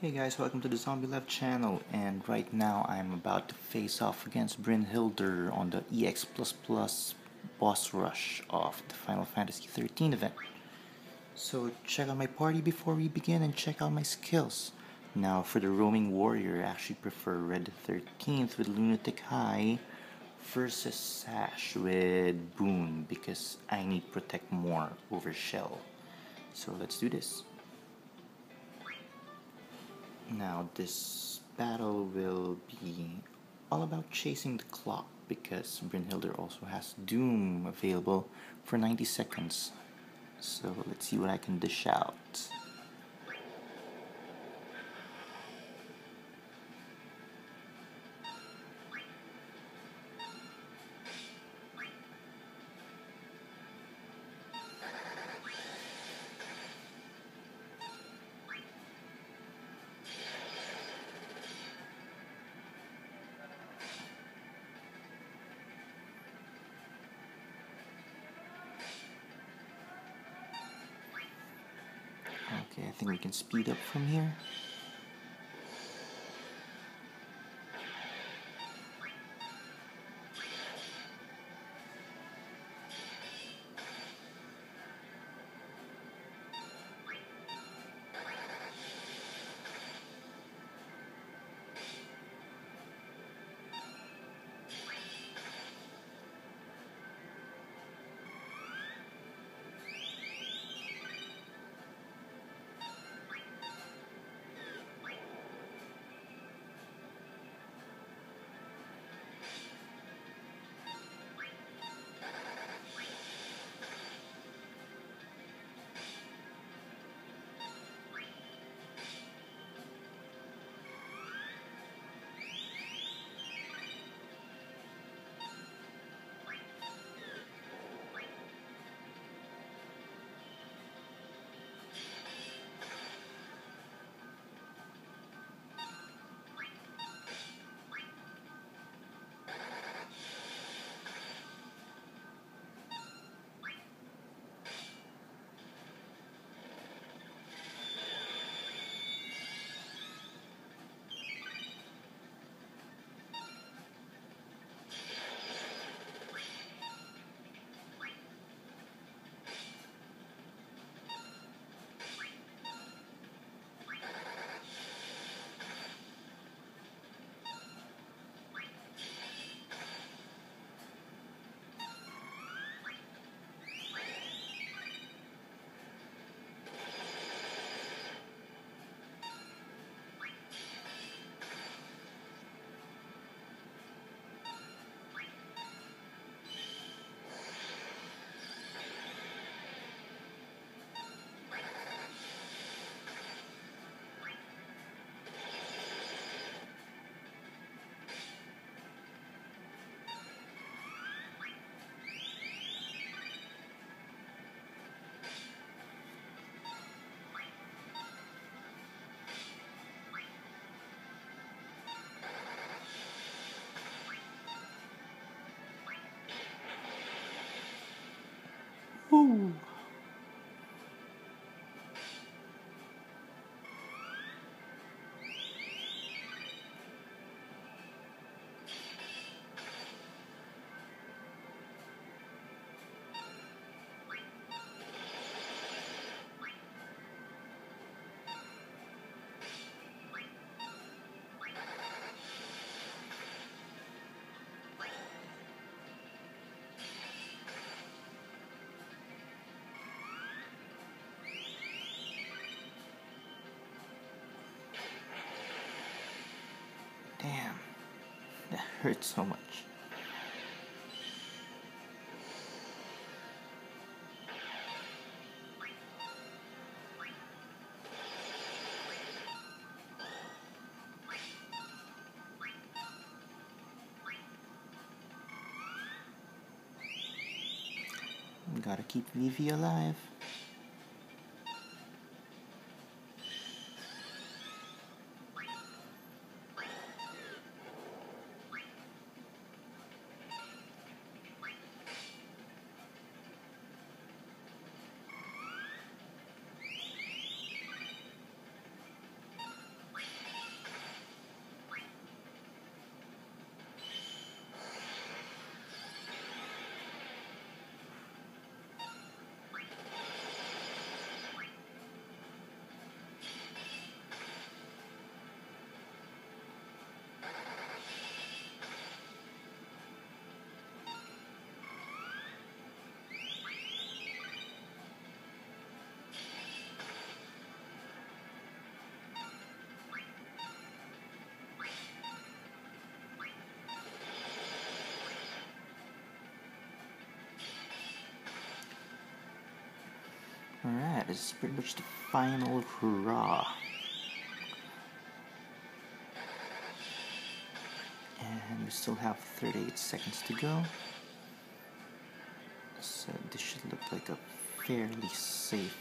Hey guys, welcome to the Zombie Love channel, and right now I'm about to face off against Brynhildr on the EX++ boss rush of the Final Fantasy 13 event. So check out my party before we begin and check out my skills. Now for the roaming warrior, I actually prefer Red 13th with Lunatic High versus Sash with Boon because I need Protect more over Shell. So let's do this. Now this battle will be all about chasing the clock because Brynhildr also has Doom available for 90 seconds. So let's see what I can dish out. Okay, I think we can speed up from here. Woo! Damn, that hurts so much. Gotta keep Vivi alive. that is pretty much the final hurrah. And we still have 38 seconds to go. So this should look like a fairly safe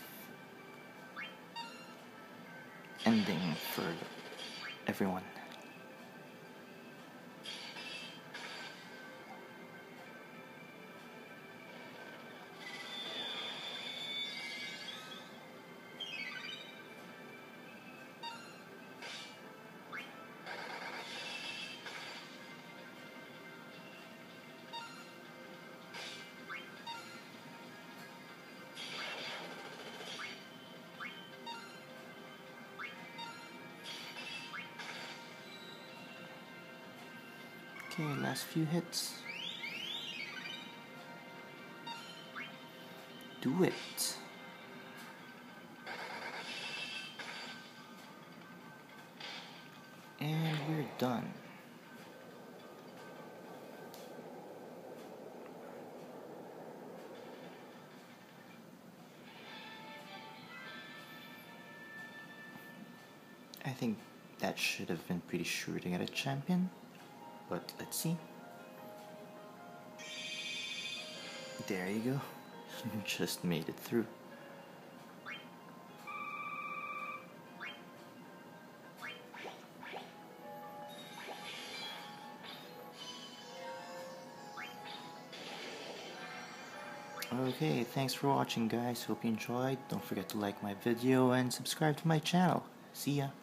ending for everyone. Okay, last few hits. Do it. And we're done. I think that should have been pretty sure to get a champion, but let's see. There you go. Just made it through. Okay, thanks for watching guys. Hope you enjoyed. Don't forget to like my video and subscribe to my channel. See ya.